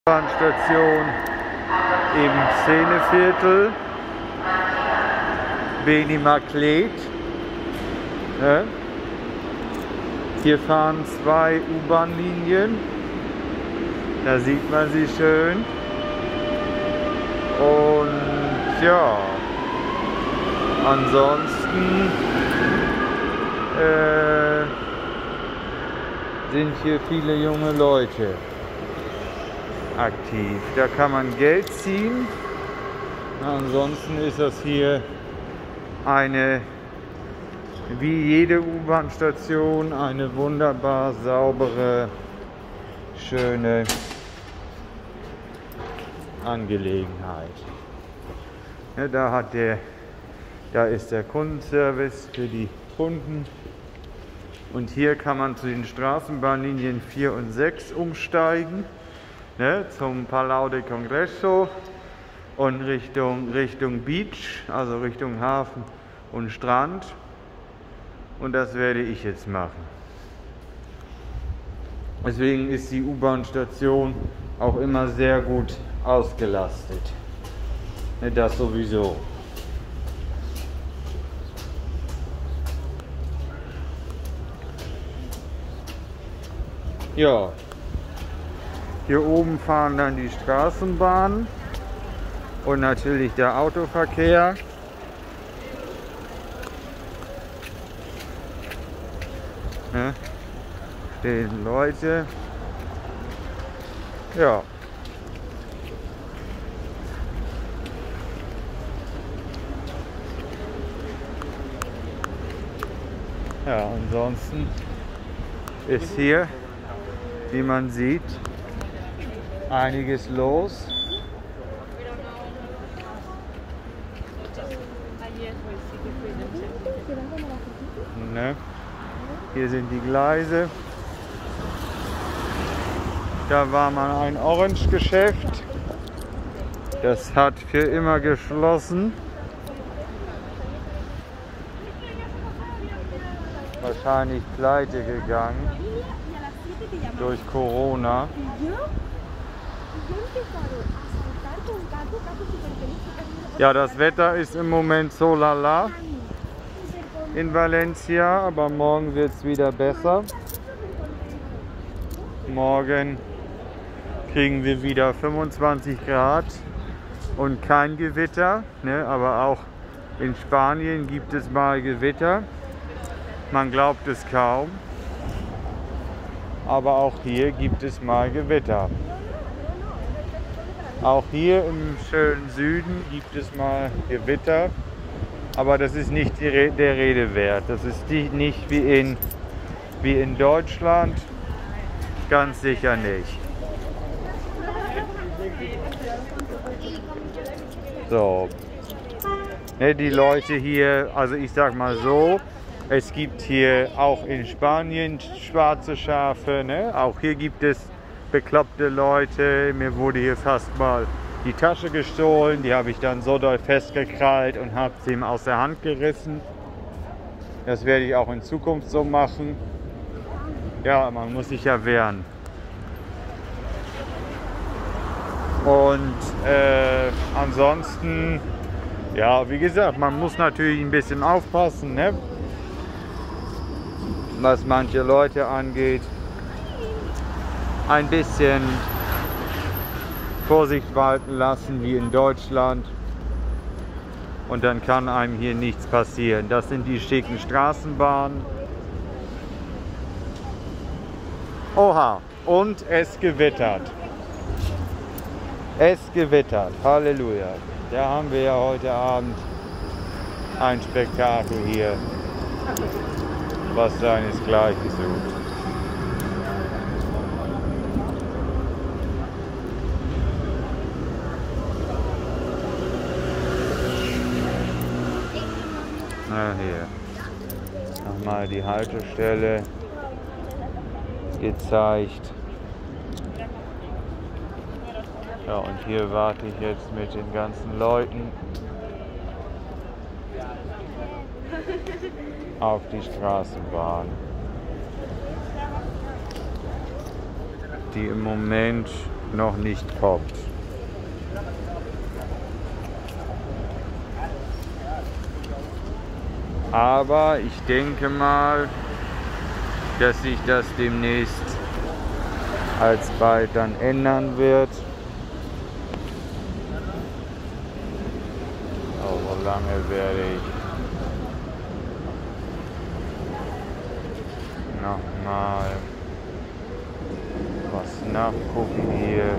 Bahnstation im Szeneviertel, Beni Margret. Ja. Hier fahren 2 U-Bahn-Linien, da sieht man sie schön. Und ja, ansonsten sind hier viele junge Leute aktiv. Da kann man Geld ziehen. Ansonsten ist das hier eine, wie jede U-Bahn-Station, eine wunderbar saubere, schöne Angelegenheit. Ja, da ist der Kundenservice für die Kunden. Und hier kann man zu den Straßenbahnlinien 4 und 6 umsteigen. Ne, zum Palau de Congreso und Richtung Beach, also Richtung Hafen und Strand. Und das werde ich jetzt machen. Deswegen ist die U-Bahn-Station auch immer sehr gut ausgelastet. Ne, das sowieso. Ja. Hier oben fahren dann die Straßenbahnen und natürlich der Autoverkehr. Ne? Stehen Leute. Ja. Ja, ansonsten ist hier, wie man sieht, einiges los. Ne? Hier sind die Gleise. Da war mal ein Orange-Geschäft. Das hat für immer geschlossen. Wahrscheinlich pleite gegangen durch Corona. Ja, das Wetter ist im Moment so lala in Valencia, aber morgen wird es wieder besser. Morgen kriegen wir wieder 25 Grad und kein Gewitter, ne? Aber auch in Spanien gibt es mal Gewitter. Man glaubt es kaum, aber auch hier gibt es mal Gewitter. Auch hier im schönen Süden gibt es mal Gewitter, aber das ist nicht der Rede wert. Das ist nicht wie in Deutschland, ganz sicher nicht. So, ne, die Leute hier, also ich sag mal so, es gibt hier auch in Spanien schwarze Schafe, ne? Auch hier gibt es bekloppte Leute. Mir wurde hier fast mal die Tasche gestohlen, die habe ich dann so doll festgekrallt und habe sie ihm aus der Hand gerissen. Das werde ich auch in Zukunft so machen. Ja, man muss sich ja wehren. Und ansonsten, ja, wie gesagt, man muss natürlich ein bisschen aufpassen, ne? Was manche Leute angeht. Ein bisschen Vorsicht walten lassen wie in Deutschland und dann kann einem hier nichts passieren. Das sind die schicken Straßenbahnen. Oha, und es gewittert. Es gewittert, Halleluja. Da haben wir ja heute Abend ein Spektakel hier, was seinesgleichen sucht. Na, hier nochmal die Haltestelle gezeigt. Ja, und hier warte ich jetzt mit den ganzen Leuten auf die Straßenbahn, die im Moment noch nicht kommt. Aber ich denke mal, dass sich das demnächst alsbald dann ändern wird. Oh, so lange werde ich nochmal was nachgucken hier.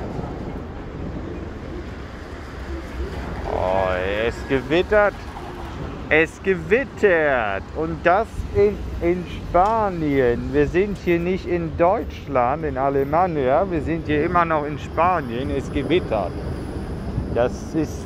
Oh, es gewittert. Es gewittert. Und das in Spanien. Wir sind hier nicht in Deutschland, in Alemannia. Wir sind hier immer noch in Spanien. Es gewittert. Das ist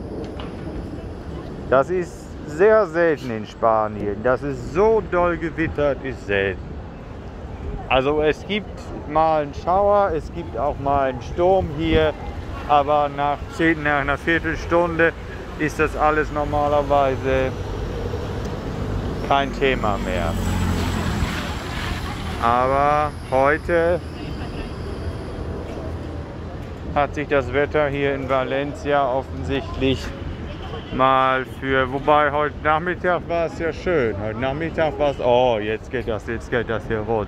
sehr selten in Spanien. Dass es so doll gewittert, ist selten. Also es gibt mal einen Schauer, es gibt auch mal einen Sturm hier, aber nach einer Viertelstunde ist das alles normalerweise kein Thema mehr. Aber heute hat sich das Wetter hier in Valencia offensichtlich mal wobei heute Nachmittag war es ja schön. Heute Nachmittag war es, oh, jetzt geht das hier rund.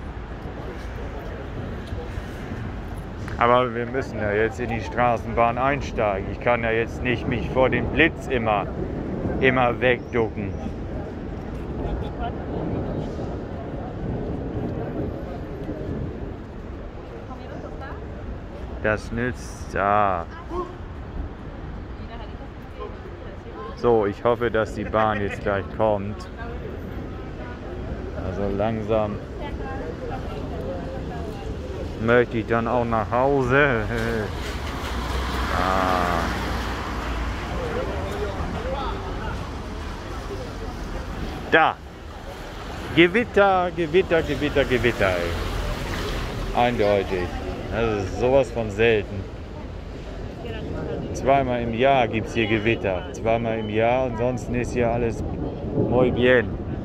Aber wir müssen ja jetzt in die Straßenbahn einsteigen. Ich kann ja jetzt nicht mich vor dem Blitz immer wegducken. Das nützt, ja. So, ich hoffe, dass die Bahn jetzt gleich kommt. Also langsam möchte ich dann auch nach Hause. Da! Gewitter, Gewitter, Gewitter, Gewitter. Ey. Eindeutig. Das ist sowas von selten. Zweimal im Jahr gibt es hier Gewitter. Zweimal im Jahr, ansonsten ist hier alles muy bien.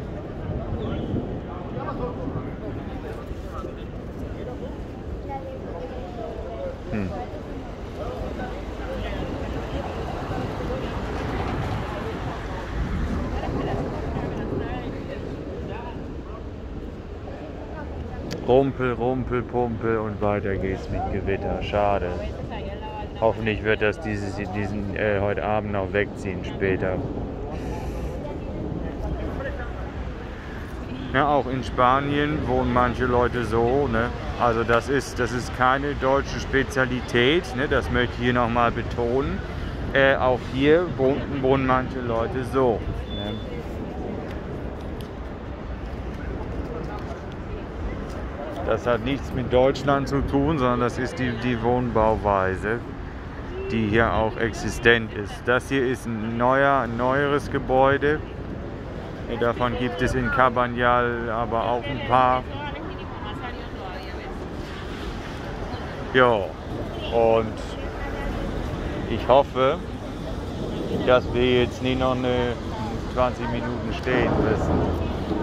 Rumpel, Rumpel, Pumpel und weiter geht's mit Gewitter. Schade. Hoffentlich wird das diesen heute Abend noch wegziehen später. Ja, auch in Spanien wohnen manche Leute so, ne? Also das ist keine deutsche Spezialität, ne? Das möchte ich hier nochmal betonen. Auch hier wohnen manche Leute so. Ne? Das hat nichts mit Deutschland zu tun, sondern das ist die Wohnbauweise, die hier auch existent ist. Das hier ist ein neueres Gebäude. Davon gibt es in Cabanyal aber auch ein paar. Ja, und ich hoffe, dass wir jetzt nicht noch 20 Minuten stehen müssen.